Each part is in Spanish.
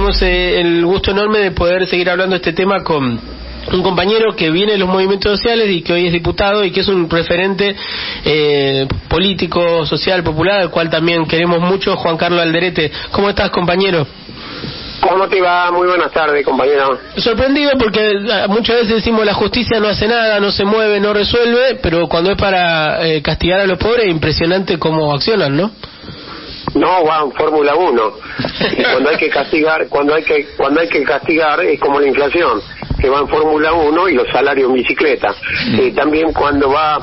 tenemos el gusto enorme de poder seguir hablando de este tema con un compañero que viene de los movimientos sociales y que hoy es diputado y que es un referente político, social, popular, al cual también queremos mucho, Juan Carlos Alderete. ¿Cómo estás, compañero? ¿Cómo te va? Muy buenas tardes, compañero. Sorprendido porque muchas veces decimos la justicia no hace nada, no se mueve, no resuelve, pero cuando es para castigar a los pobres, impresionante cómo accionan, ¿no? No, va en Fórmula 1. Y cuando hay que castigar, cuando hay que castigar es como la inflación, que va en Fórmula 1 y los salarios en bicicleta. También cuando van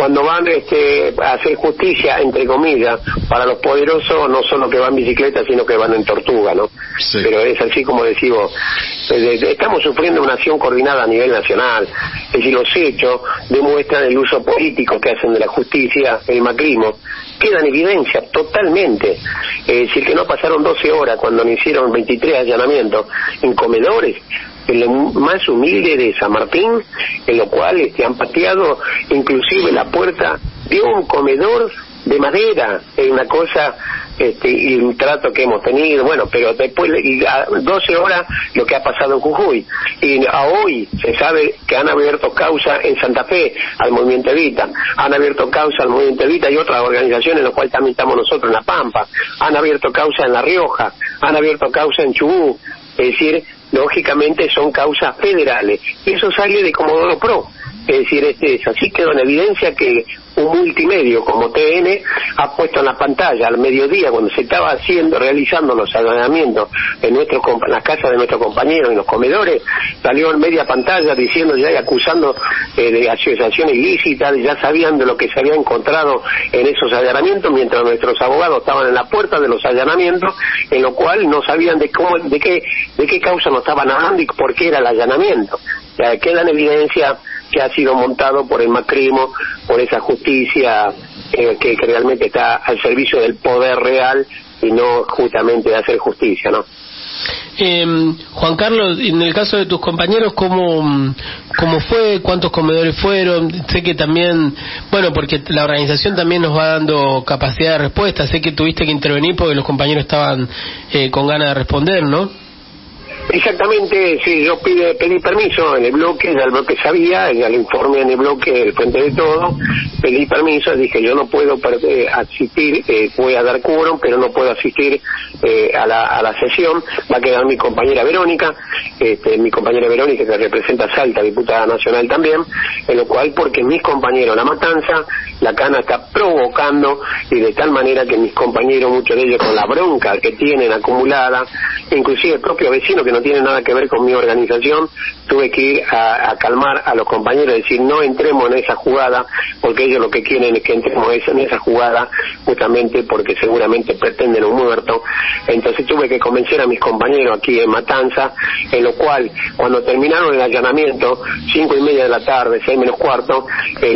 a hacer justicia, entre comillas, para los poderosos, no solo que van en bicicleta, sino que van en tortuga, ¿no? Sí. Pero es así como decimos, estamos sufriendo una acción coordinada a nivel nacional. Es decir, los hechos demuestran el uso político que hacen de la justicia, el macrismo. Queda en evidencia totalmente. Es decir, que no pasaron 12 horas cuando me hicieron 23 allanamientos en comedores, en lo más humilde de San Martín, en lo cual han pateado inclusive la puerta de un comedor de madera. Es una cosa, y un trato que hemos tenido, bueno, pero después, y a 12 horas, lo que ha pasado en Jujuy. Y a hoy se sabe que han abierto causa en Santa Fe al Movimiento Evita, han abierto causa al Movimiento Evita y otras organizaciones, en las cuales también estamos nosotros en La Pampa, han abierto causa en La Rioja, han abierto causa en Chubut. Es decir, lógicamente son causas federales. Eso sale de Comodoro Pro. Es decir, así quedó en evidencia que un multimedio como TN ha puesto en la pantalla al mediodía, cuando se estaba realizando los allanamientos en las casas de nuestros compañeros, en los comedores, salió en media pantalla diciendo ya y acusando de asociación ilícita, ya sabían de lo que se había encontrado en esos allanamientos, mientras nuestros abogados estaban en la puerta de los allanamientos, en lo cual no sabían de qué causa nos estaban hablando y por qué era el allanamiento. O sea, queda en evidencia que ha sido montado por el macrismo, por esa justicia que realmente está al servicio del poder real y no justamente de hacer justicia, ¿no? Juan Carlos, en el caso de tus compañeros, ¿cómo fue? ¿Cuántos comedores fueron? Sé que también, bueno, porque la organización también nos va dando capacidad de respuesta, sé que tuviste que intervenir porque los compañeros estaban con ganas de responder, ¿no? Exactamente, sí, yo pedí permiso en el bloque, ya el bloque sabía, ya el informe en el bloque, el Frente de Todo, pedí permiso, dije yo no puedo asistir, voy a dar quórum, pero no puedo asistir a la sesión, va a quedar mi compañera Verónica, que representa a Salta, diputada nacional también, en lo cual, porque mis compañeros, La Matanza, la cana está provocando, y de tal manera que mis compañeros, muchos de ellos con la bronca que tienen acumulada, inclusive el propio vecino que no tiene nada que ver con mi organización, tuve que ir a calmar a los compañeros, decir no entremos en esa jugada, porque ellos lo que quieren es que entremos en esa jugada, justamente porque seguramente pretenden un muerto. Entonces tuve que convencer a mis compañeros aquí en Matanza, en lo cual cuando terminaron el allanamiento, 5:30 de la tarde, 6 menos cuarto,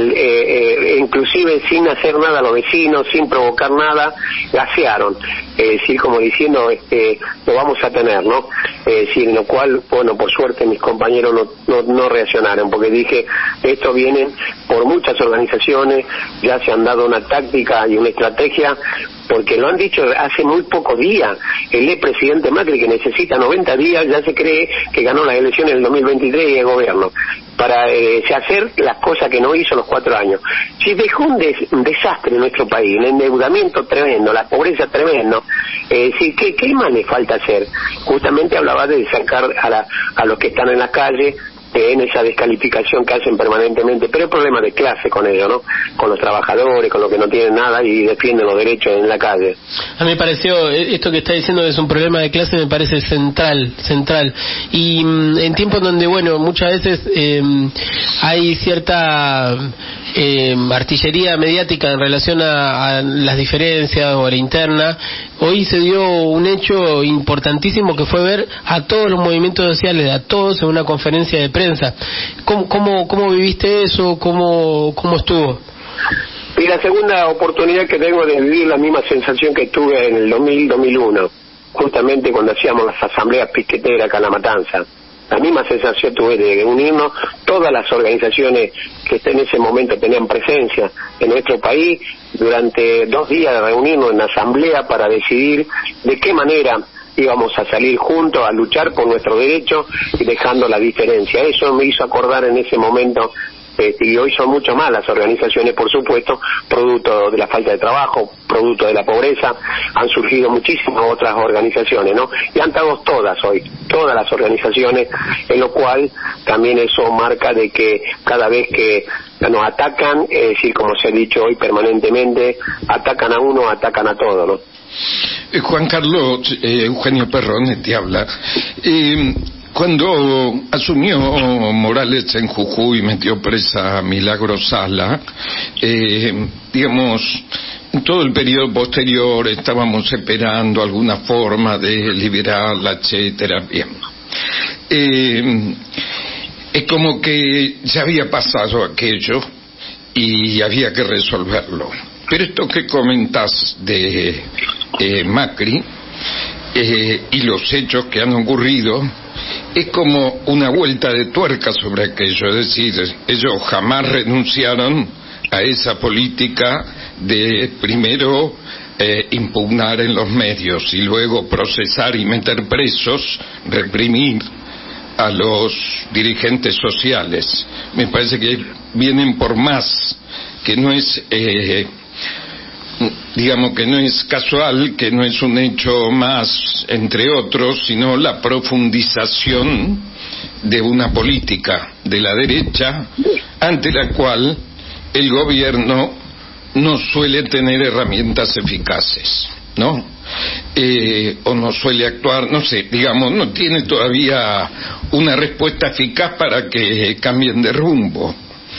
inclusive sin hacer nada a los vecinos, sin provocar nada, gasearon, es decir, como diciendo lo vamos a tener, ¿no? Es decir, en lo cual, bueno, por suerte mis compañeros no reaccionaron, porque dije, esto viene por muchas organizaciones, ya se han dado una táctica y una estrategia, porque lo han dicho hace muy pocos días. El expresidente Macri, que necesita 90 días, ya se cree que ganó las elecciones del 2023 y el gobierno, para hacer las cosas que no hizo los 4 años. Si dejó un desastre en nuestro país, el endeudamiento tremendo, la pobreza tremendo, ¿qué más le falta hacer? Justamente hablaba de sacar a los que están en la calle, en esa descalificación que hacen permanentemente, pero el problema de clase con ellos, ¿no? Con los trabajadores, con los que no tienen nada y defienden los derechos en la calle. A mí me pareció, esto que está diciendo que es un problema de clase, me parece central, y en tiempos donde, bueno, muchas veces hay cierta artillería mediática en relación a las diferencias o a la interna. Hoy se dio un hecho importantísimo que fue ver a todos los movimientos sociales, a todos en una conferencia de prensa. ¿Cómo viviste eso? ¿Cómo estuvo? Y la segunda oportunidad que tengo de vivir la misma sensación que tuve en el 2000-2001, justamente cuando hacíamos las asambleas piqueteras acá en La Matanza. La misma sensación tuve de unirnos todas las organizaciones que en ese momento tenían presencia en nuestro país, durante 2 días de reunirnos en la asamblea para decidir de qué manera íbamos a salir juntos a luchar por nuestros derechos y dejando la diferencia. Eso me hizo acordar en ese momento. Y hoy son mucho más las organizaciones, por supuesto, producto de la falta de trabajo, producto de la pobreza, han surgido muchísimas otras organizaciones, ¿no? Y han estado todas hoy, todas las organizaciones, en lo cual también eso marca de que cada vez que nos atacan, es decir, como se ha dicho hoy permanentemente, atacan a uno, atacan a todo, ¿no? Juan Carlos, Eugenio Perrone te habla. Cuando asumió Morales en Jujuy y metió presa a Milagros Sala, digamos, en todo el periodo posterior estábamos esperando alguna forma de liberarla, etcétera. Bien. Es como que ya había pasado aquello y había que resolverlo. Pero esto que comentás de Macri y los hechos que han ocurrido es como una vuelta de tuerca sobre aquello, es decir, ellos jamás renunciaron a esa política de primero impugnar en los medios y luego procesar y meter presos, reprimir a los dirigentes sociales. Me parece que vienen por más, que no es digamos que no es casual, que no es un hecho más entre otros, sino la profundización de una política de la derecha ante la cual el gobierno no suele tener herramientas eficaces, ¿no? O no suele actuar, no sé, digamos, no tiene todavía una respuesta eficaz para que cambien de rumbo.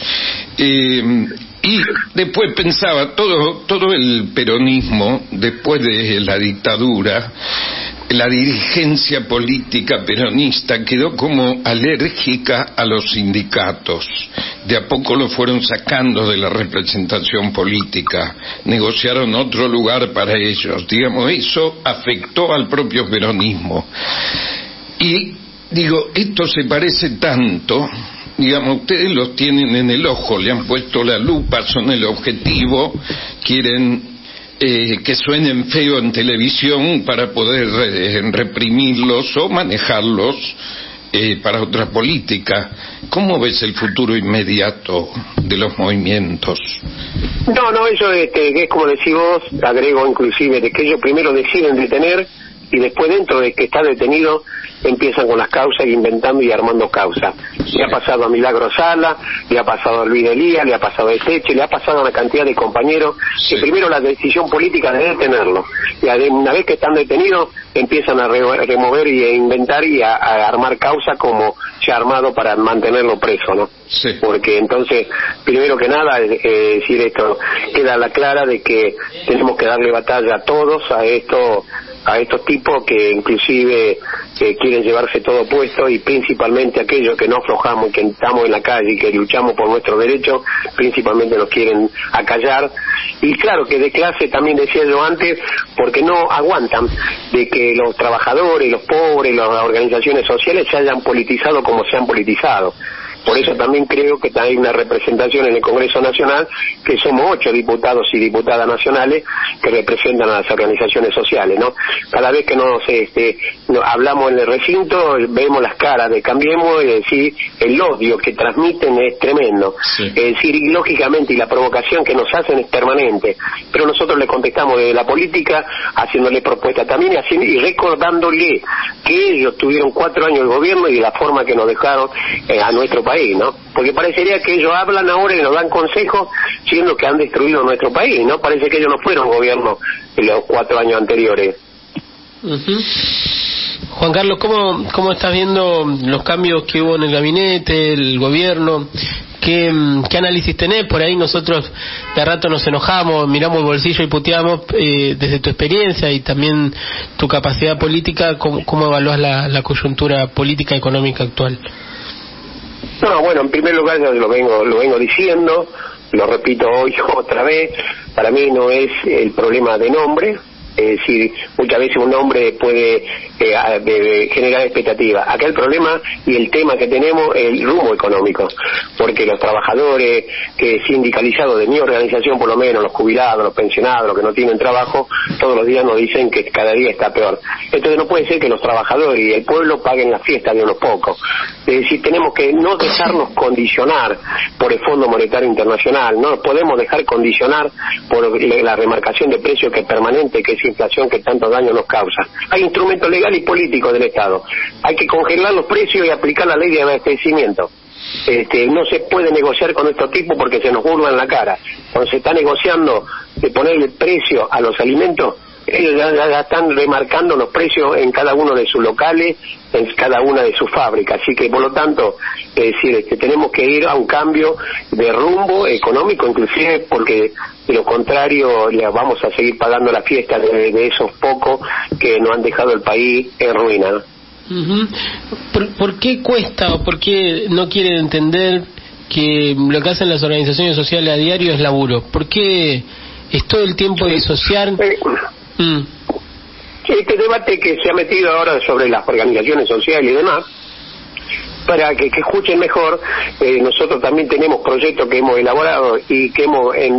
Y después pensaba, todo el peronismo, después de la dictadura, la dirigencia política peronista quedó como alérgica a los sindicatos. De a poco lo fueron sacando de la representación política, negociaron otro lugar para ellos. Digamos, eso afectó al propio peronismo. Y digo, esto se parece tanto. Digamos, ustedes los tienen en el ojo, le han puesto la lupa, son el objetivo, quieren que suenen feo en televisión para poder reprimirlos o manejarlos para otra política. ¿Cómo ves el futuro inmediato de los movimientos? No, eso es como decís vos, agrego inclusive, de que ellos primero deciden detener y después dentro de que está detenido empiezan con las causas, inventando y armando causas. Le ha pasado a Milagros Sala, le ha pasado a Luis Elías, le ha pasado a Ezeche, le ha pasado a una cantidad de compañeros que primero la decisión política de detenerlo, y una vez que están detenidos empiezan a remover y a inventar y a armar causas como se ha armado para mantenerlo preso, ¿no? Sí. Porque entonces, primero que nada, decir esto, queda la clara de que tenemos que darle batalla a todos, a estos tipos que inclusive quieren llevarse todo puesto, y principalmente aquellos que no aflojamos, que estamos en la calle y que luchamos por nuestros derechos, principalmente nos quieren acallar. Y claro que de clase también decía yo antes, porque no aguantan de que los trabajadores, los pobres, las organizaciones sociales se hayan politizado como se han politizado. Por eso también creo que hay una representación en el Congreso Nacional, que somos 8 diputados y diputadas nacionales que representan a las organizaciones sociales, ¿no? Cada vez que nos hablamos en el recinto, vemos las caras de Cambiemos, y decir, el odio que transmiten es tremendo. Sí. Es decir, y lógicamente, y la provocación que nos hacen es permanente, pero nosotros le contestamos desde la política, haciéndole propuestas también y recordándole que ellos tuvieron 4 años de gobierno y de la forma que nos dejaron a nuestro país, ¿no? Porque parecería que ellos hablan ahora y nos dan consejos, siendo que han destruido nuestro país, ¿no? Parece que ellos no fueron gobierno en los 4 años anteriores. Uh-huh. Juan Carlos, ¿cómo estás viendo los cambios que hubo en el gabinete, el gobierno? ¿Qué análisis tenés? Por ahí nosotros de rato nos enojamos, miramos el bolsillo y puteamos. Desde tu experiencia y también tu capacidad política, ¿cómo evaluás la coyuntura política y económica actual? No, bueno, en primer lugar ya lo vengo diciendo, lo repito hoy otra vez, para mí no es el problema de nombre, Es decir, muchas veces un nombre puede generar expectativas. Acá el problema y el tema que tenemos es el rumbo económico, porque los trabajadores sindicalizados de mi organización, por lo menos los jubilados, los pensionados, los que no tienen trabajo, todos los días nos dicen que cada día está peor. Entonces no puede ser que los trabajadores y el pueblo paguen la fiesta de unos pocos. Es decir, tenemos que no dejarnos condicionar por el Fondo Monetario Internacional, no nos podemos dejar condicionar por la remarcación de precios que es permanente, que es inflación que tanto daño nos causa. Hay instrumentos legales y políticos del Estado. Hay que congelar los precios y aplicar la ley de abastecimiento. No se puede negociar con estos tipos porque se nos burlan la cara. Cuando se está negociando de poner el precio a los alimentos, ellos ya están remarcando los precios en cada uno de sus locales, en cada una de sus fábricas. Así que, por lo tanto, tenemos que ir a un cambio de rumbo económico, inclusive porque de lo contrario le vamos a seguir pagando la fiesta de esos pocos que nos han dejado el país en ruina, ¿no? Uh-huh. ¿Por qué cuesta o por qué no quieren entender que lo que hacen las organizaciones sociales a diario es laburo? ¿Por qué es todo el tiempo disociar? Este debate que se ha metido ahora sobre las organizaciones sociales y demás, para que escuchen mejor, nosotros también tenemos proyectos que hemos elaborado y que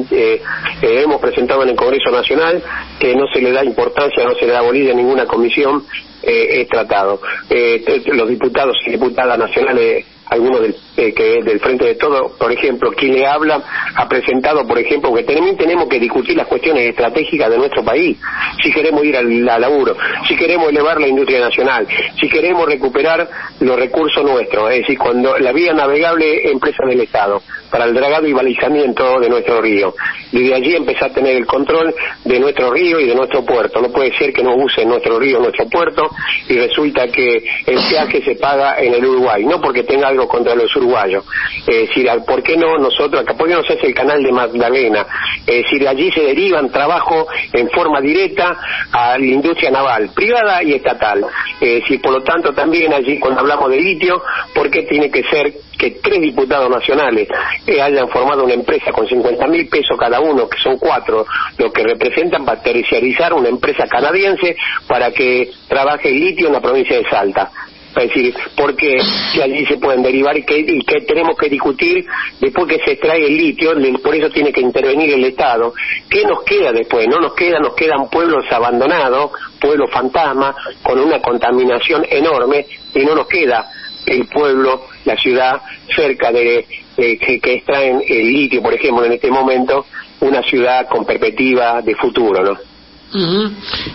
hemos presentado en el Congreso Nacional, que no se le da importancia, no se le da bolilla a ninguna comisión, es tratado. Los diputados y diputadas nacionales, algunos del Frente de Todos, por ejemplo, quien le habla, ha presentado, por ejemplo, que también tenemos que discutir las cuestiones estratégicas de nuestro país, si queremos ir al laburo, si queremos elevar la industria nacional, si queremos recuperar los recursos nuestros, es decir, cuando la vía navegable empresa del Estado, para el dragado y balizamiento de nuestro río, y de allí empezar a tener el control de nuestro río y de nuestro puerto. No puede ser que no usen nuestro río, nuestro puerto, y resulta que el peaje se paga en el Uruguay, no porque tenga algo contra los uruguayos. Es decir, ¿por qué no nosotros acá? ¿Por qué no se hace el canal de Magdalena? Es decir, allí se derivan trabajo en forma directa a la industria naval, privada y estatal. Es decir, por lo tanto, también allí cuando hablamos de litio, ¿por qué tiene que ser que 3 diputados nacionales hayan formado una empresa con 50.000 pesos cada uno, que son 4, lo que representan para terciarizar una empresa canadiense para que trabaje el litio en la provincia de Salta? Es decir, porque si allí se pueden derivar y que tenemos que discutir después que se extrae el litio, por eso tiene que intervenir el Estado. ¿Qué nos queda después? Nos quedan pueblos abandonados, pueblos fantasmas, con una contaminación enorme, y no nos queda el pueblo, la ciudad cerca de que extraen el litio, por ejemplo, en este momento, una ciudad con perspectiva de futuro, ¿no? Uh-huh.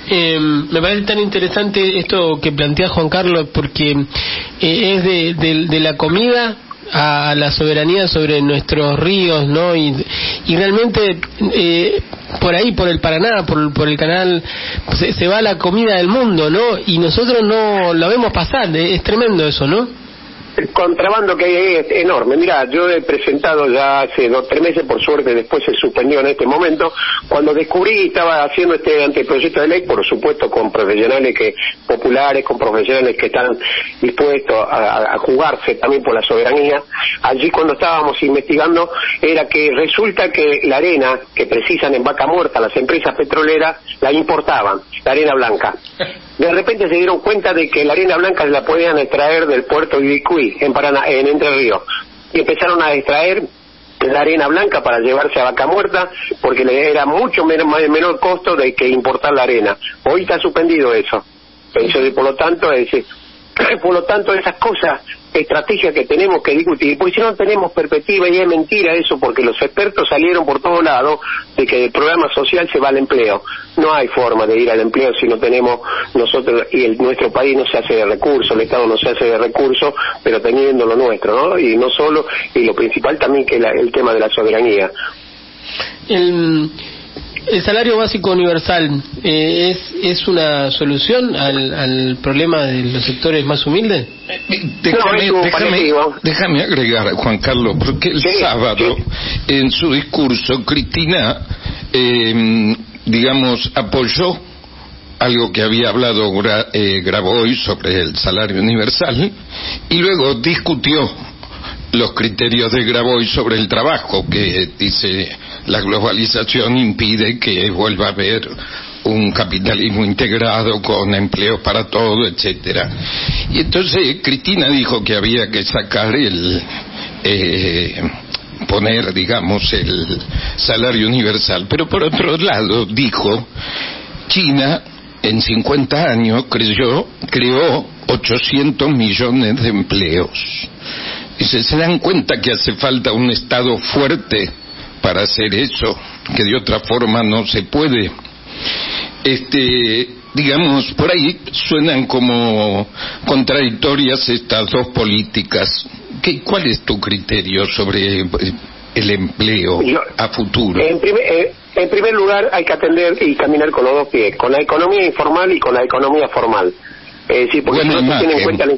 Me parece tan interesante esto que plantea Juan Carlos, porque es de la comida a la soberanía sobre nuestros ríos, ¿no? Y realmente por ahí, por el Paraná, por el canal, se va la comida del mundo, ¿no? Y nosotros no la vemos pasar. Es tremendo eso, ¿no? El contrabando que hay es enorme. Mira, yo he presentado ya hace 2 o 3 meses, por suerte después se suspendió en este momento, cuando descubrí, estaba haciendo este anteproyecto de ley, por supuesto con profesionales populares, con profesionales que están dispuestos a jugarse también por la soberanía. Allí cuando estábamos investigando era que resulta que la arena que precisan en Vaca Muerta las empresas petroleras la importaban, la arena blanca. De repente se dieron cuenta de que la arena blanca se la podían extraer del puerto de Ibicuí, en Paraná, en Entre Ríos, y empezaron a extraer la arena blanca para llevarse a Vaca Muerta, porque le era mucho menor costo de que importar la arena. Hoy está suspendido eso. Por lo tanto, esas cosas, estrategias que tenemos que discutir, porque si no tenemos perspectiva, y es mentira eso, porque los expertos salieron por todos lados de que del programa social se va al empleo. No hay forma de ir al empleo si no tenemos nosotros, y nuestro país no se hace de recursos, el Estado no se hace de recursos, pero teniendo lo nuestro, ¿no? Y no solo, y lo principal también que el tema de la soberanía. ¿El salario básico universal es una solución al problema de los sectores más humildes? Déjame agregar, Juan Carlos, porque el sábado, en su discurso, Cristina, apoyó algo que había hablado Grabois sobre el salario universal, y luego discutió los criterios de Grabois sobre el trabajo, que dice la globalización impide que vuelva a haber un capitalismo integrado con empleos para todo, etcétera. Y entonces Cristina dijo que había que sacar poner, digamos, el salario universal. Pero por otro lado dijo, China en 50 años creó 800 millones de empleos. Dice, ¿se dan cuenta que hace falta un Estado fuerte para hacer eso? Que de otra forma no se puede. Digamos, por ahí suenan como contradictorias estas dos políticas. ¿Cuál es tu criterio sobre el empleo a futuro? En primer lugar, hay que atender y caminar con los dos pies, con la economía informal y con la economía formal. Sí, porque si no se tiene en cuenta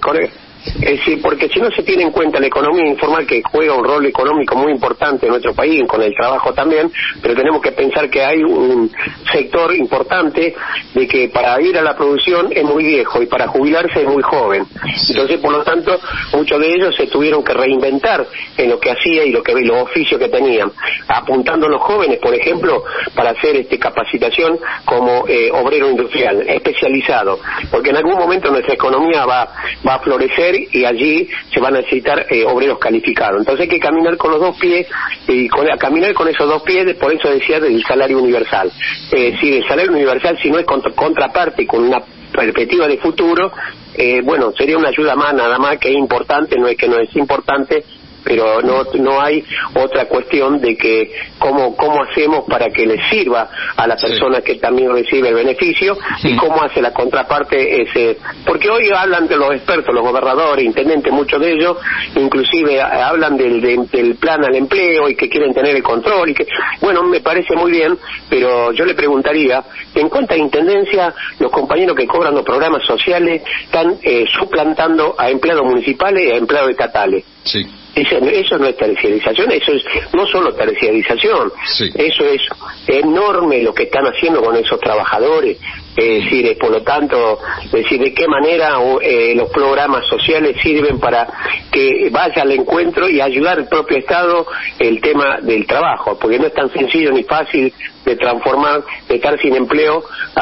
sí, porque si no se tiene en cuenta la economía informal, que juega un rol económico muy importante en nuestro país, con el trabajo también, pero tenemos que pensar que hay un sector importante de que para ir a la producción es muy viejo y para jubilarse es muy joven. Sí. Entonces, por lo tanto, muchos de ellos se tuvieron que reinventar en lo que hacía y los oficios que tenían, apuntando a los jóvenes, por ejemplo, para hacer capacitación como obrero industrial, especializado, porque en algún momento nuestra economía va a florecer y allí se van a necesitar obreros calificados. Entonces hay que caminar con los dos pies y caminar con esos dos pies, por eso decía del salario universal. Si el salario universal, si no es contraparte con una perspectiva de futuro, bueno, sería una ayuda más, nada más, que es importante, no es que no es importante, pero no hay otra cuestión de que cómo hacemos para que les sirva a la persona que también recibe el beneficio y cómo hace la contraparte porque hoy hablan de los expertos, los gobernadores, intendentes, muchos de ellos inclusive hablan del plan al empleo y que quieren tener el control y que, bueno, me parece muy bien, pero yo le preguntaría, ¿en cuántas intendencias los compañeros que cobran los programas sociales están suplantando a empleados municipales y a empleados estatales? Sí. Eso no es terciarización, eso es no solo terciarización, sí. Eso es enorme lo que están haciendo con esos trabajadores. Es decir, por lo tanto, de qué manera los programas sociales sirven para que vaya al encuentro y ayudar al propio Estado el tema del trabajo, porque no es tan sencillo ni fácil de transformar, de estar sin empleo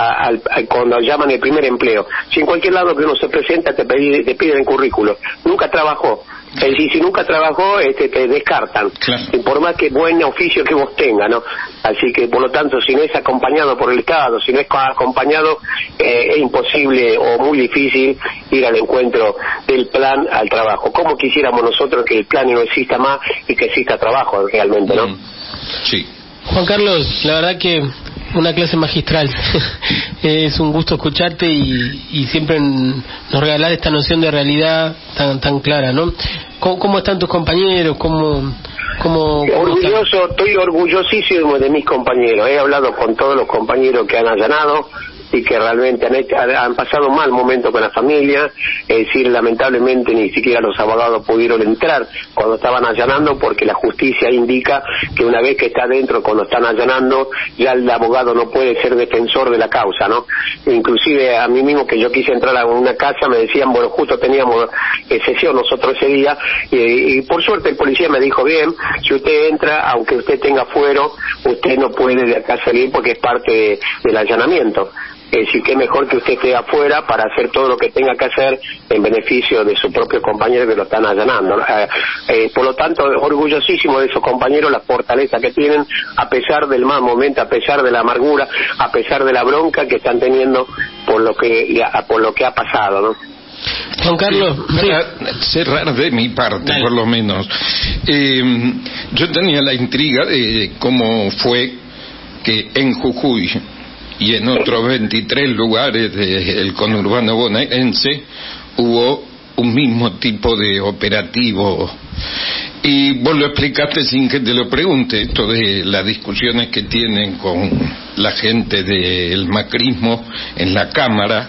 cuando llaman el primer empleo. Si en cualquier lado que uno se presenta te piden el currículo, nunca trabajó. Es decir, si nunca trabajó, te descartan, claro. Por más que buen oficio que vos tengas, ¿no? Así que, por lo tanto, si no es acompañado por el Estado, si no es acompañado, es imposible o muy difícil ir al encuentro del plan al trabajo. ¿Cómo quisiéramos nosotros que el plan no exista más y que exista trabajo realmente, no? Sí. Juan Carlos, la verdad que una clase magistral. Es un gusto escucharte y siempre nos regalás esta noción de realidad tan clara, ¿no? ¿Cómo están tus compañeros? ¿Cómo Orgulloso, estoy orgullosísimo de mis compañeros. He hablado con todos los compañeros que han allanado y que realmente han pasado un mal momento con la familia. Es decir, lamentablemente ni siquiera los abogados pudieron entrar cuando estaban allanando, porque la justicia indica que una vez que está dentro, cuando están allanando, ya el abogado no puede ser defensor de la causa, ¿no? Inclusive a mí mismo, que yo quise entrar a una casa, me decían, bueno, justo teníamos sesión nosotros ese día, y por suerte el policía me dijo, bien, si usted entra, aunque usted tenga fuero, usted no puede de acá salir porque es parte del allanamiento. Es decir, que mejor que usted esté afuera para hacer todo lo que tenga que hacer en beneficio de sus propios compañeros que lo están allanando. Por lo tanto, orgullosísimo de esos compañeros, la fortaleza que tienen, a pesar del mal momento, a pesar de la amargura, a pesar de la bronca que están teniendo por lo que ha pasado, ¿no? Juan Carlos, para cerrar de mi parte, dale. Por lo menos, yo tenía la intriga de cómo fue que en Jujuy y en otros 23 lugares del conurbano bonaerense hubo un mismo tipo de operativo. Y vos lo explicaste sin que te lo pregunte, esto de las discusiones que tienen con la gente del macrismo en la Cámara,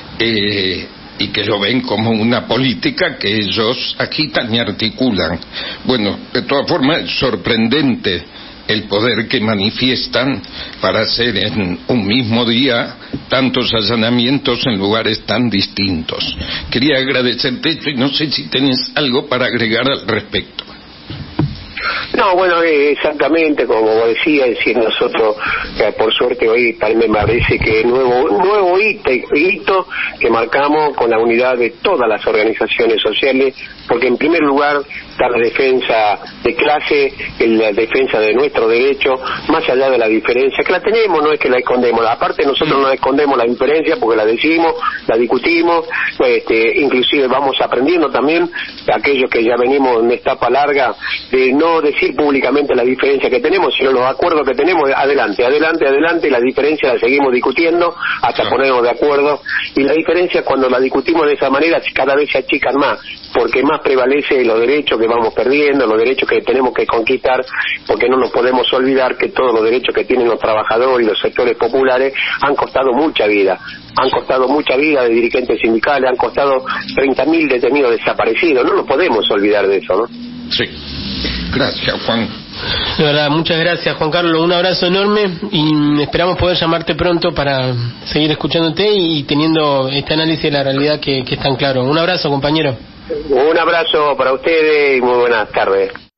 y que lo ven como una política que ellos agitan y articulan. Bueno, de todas formas es sorprendente el poder que manifiestan para hacer en un mismo día tantos allanamientos en lugares tan distintos. Quería agradecerte esto y no sé si tenés algo para agregar al respecto. No, bueno, exactamente como vos decías, si nosotros, por suerte hoy me parece que nuevo hito que marcamos con la unidad de todas las organizaciones sociales, porque en primer lugar está la defensa de clase, la defensa de nuestro derecho, más allá de la diferencia, que la tenemos, no es que la escondemos, aparte nosotros no escondemos la diferencia porque la decimos, la discutimos, inclusive vamos aprendiendo también, aquellos que ya venimos en etapa larga, de no decir públicamente la diferencia que tenemos, sino los acuerdos que tenemos, adelante, la diferencia la seguimos discutiendo hasta ponernos de acuerdo, y la diferencia cuando la discutimos de esa manera cada vez se achican más, porque más prevalece los derechos que vamos perdiendo, los derechos que tenemos que conquistar, porque no nos podemos olvidar que todos los derechos que tienen los trabajadores y los sectores populares han costado mucha vida de dirigentes sindicales, han costado 30.000 detenidos desaparecidos, no nos podemos olvidar de eso, ¿no? Sí, gracias Juan. De verdad, muchas gracias Juan Carlos, un abrazo enorme y esperamos poder llamarte pronto para seguir escuchándote y teniendo este análisis de la realidad que es tan claro. Un abrazo, compañero. Un abrazo para ustedes y muy buenas tardes.